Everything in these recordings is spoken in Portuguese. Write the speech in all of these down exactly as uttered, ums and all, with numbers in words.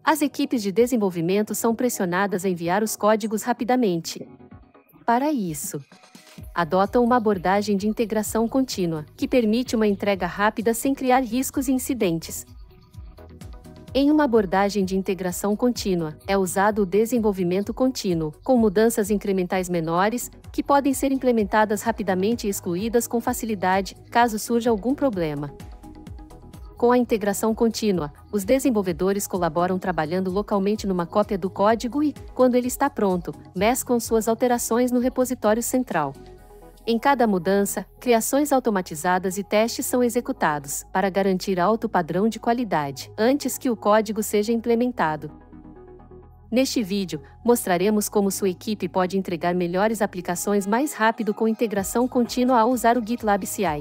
As equipes de desenvolvimento são pressionadas a enviar os códigos rapidamente. Para isso, adotam uma abordagem de integração contínua, que permite uma entrega rápida sem criar riscos e incidentes. Em uma abordagem de integração contínua, é usado o desenvolvimento contínuo, com mudanças incrementais menores, que podem ser implementadas rapidamente e excluídas com facilidade, caso surja algum problema. Com a integração contínua, os desenvolvedores colaboram trabalhando localmente numa cópia do código e, quando ele está pronto, mesclam suas alterações no repositório central. Em cada mudança, criações automatizadas e testes são executados, para garantir alto padrão de qualidade, antes que o código seja implementado. Neste vídeo, mostraremos como sua equipe pode entregar melhores aplicações mais rápido com integração contínua ao usar o GitLab C I.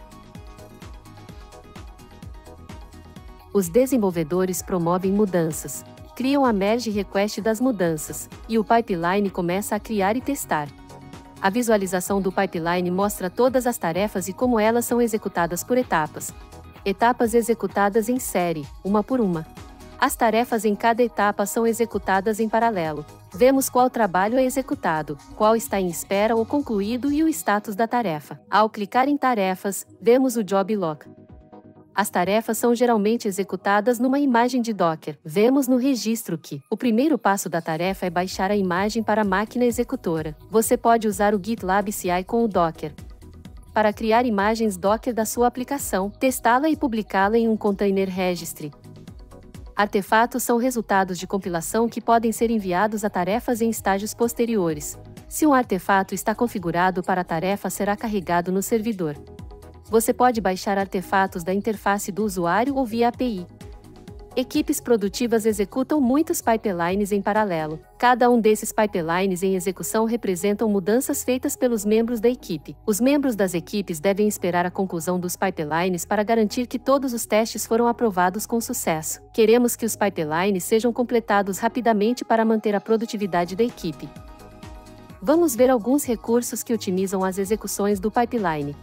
Os desenvolvedores promovem mudanças, criam a merge request das mudanças, e o pipeline começa a criar e testar. A visualização do pipeline mostra todas as tarefas e como elas são executadas por etapas. Etapas executadas em série, uma por uma. As tarefas em cada etapa são executadas em paralelo. Vemos qual trabalho é executado, qual está em espera ou concluído e o status da tarefa. Ao clicar em tarefas, vemos o job log. As tarefas são geralmente executadas numa imagem de Docker. Vemos no registro que o primeiro passo da tarefa é baixar a imagem para a máquina executora. Você pode usar o GitLab C I com o Docker para criar imagens Docker da sua aplicação, testá-la e publicá-la em um container registry. Artefatos são resultados de compilação que podem ser enviados a tarefas em estágios posteriores. Se um artefato está configurado para a tarefa, será carregado no servidor. Você pode baixar artefatos da interface do usuário ou via A P I. Equipes produtivas executam muitos pipelines em paralelo. Cada um desses pipelines em execução representam mudanças feitas pelos membros da equipe. Os membros das equipes devem esperar a conclusão dos pipelines para garantir que todos os testes foram aprovados com sucesso. Queremos que os pipelines sejam completados rapidamente para manter a produtividade da equipe. Vamos ver alguns recursos que otimizam as execuções do pipeline.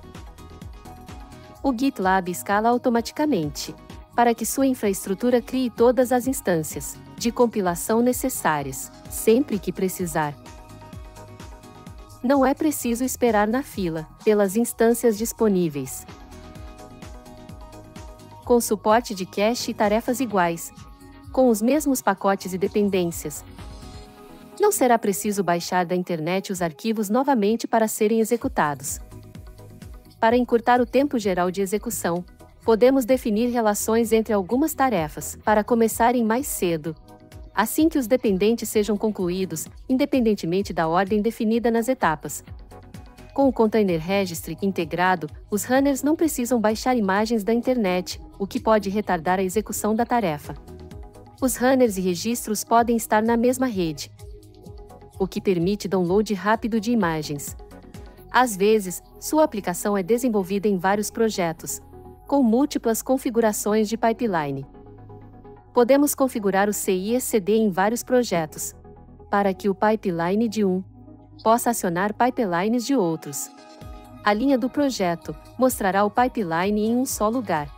O GitLab escala automaticamente, para que sua infraestrutura crie todas as instâncias de compilação necessárias, sempre que precisar. Não é preciso esperar na fila pelas instâncias disponíveis. Com suporte de cache e tarefas iguais, com os mesmos pacotes e dependências. Não será preciso baixar da internet os arquivos novamente para serem executados. Para encurtar o tempo geral de execução, podemos definir relações entre algumas tarefas, para começarem mais cedo, assim que os dependentes sejam concluídos, independentemente da ordem definida nas etapas. Com o Container Registry integrado, os runners não precisam baixar imagens da internet, o que pode retardar a execução da tarefa. Os runners e registros podem estar na mesma rede, o que permite download rápido de imagens. Às vezes, sua aplicação é desenvolvida em vários projetos, com múltiplas configurações de pipeline. Podemos configurar o C I C D em vários projetos, para que o pipeline de um possa acionar pipelines de outros. A linha do projeto mostrará o pipeline em um só lugar.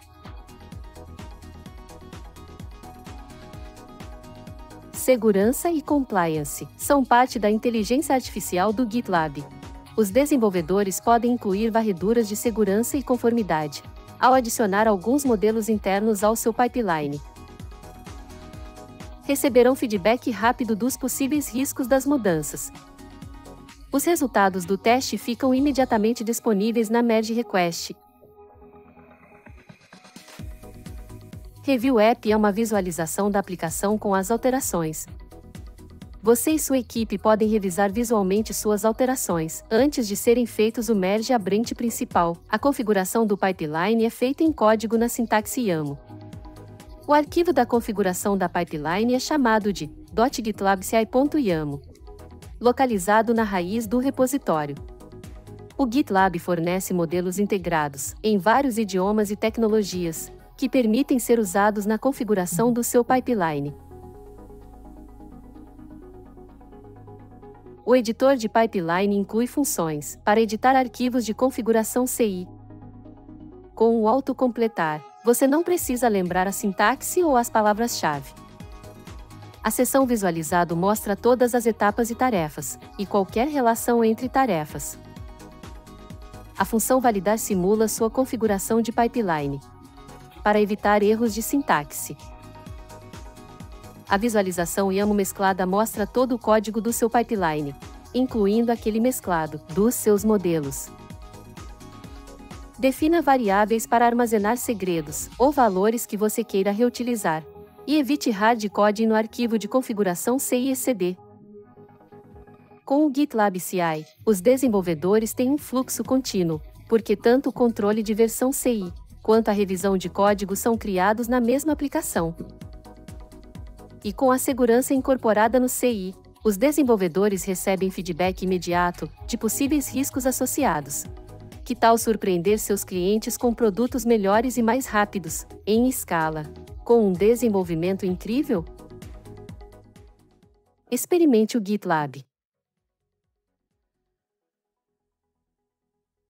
Segurança e compliance são parte da inteligência artificial do GitLab. Os desenvolvedores podem incluir varreduras de segurança e conformidade, ao adicionar alguns modelos internos ao seu pipeline. Receberão feedback rápido dos possíveis riscos das mudanças. Os resultados do teste ficam imediatamente disponíveis na merge request. Review App é uma visualização da aplicação com as alterações. Você e sua equipe podem revisar visualmente suas alterações, antes de serem feitos o merge à branch principal. A configuração do pipeline é feita em código na sintaxe YAML. O arquivo da configuração da pipeline é chamado de .gitlabci.yaml, localizado na raiz do repositório. O GitLab fornece modelos integrados, em vários idiomas e tecnologias, que permitem ser usados na configuração do seu pipeline. O editor de pipeline inclui funções para editar arquivos de configuração C I. Com o autocompletar, você não precisa lembrar a sintaxe ou as palavras-chave. A seção Visualizado mostra todas as etapas e tarefas, e qualquer relação entre tarefas. A função Validar simula sua configuração de pipeline, para evitar erros de sintaxe. A visualização YAML mesclada mostra todo o código do seu pipeline, incluindo aquele mesclado dos seus modelos. Defina variáveis para armazenar segredos ou valores que você queira reutilizar, e evite hardcoding no arquivo de configuração C I C D. Com o GitLab C I, os desenvolvedores têm um fluxo contínuo, porque tanto o controle de versão C I, quanto a revisão de código são criados na mesma aplicação. E com a segurança incorporada no C I, os desenvolvedores recebem feedback imediato de possíveis riscos associados. Que tal surpreender seus clientes com produtos melhores e mais rápidos, em escala, com um desenvolvimento incrível? Experimente o GitLab.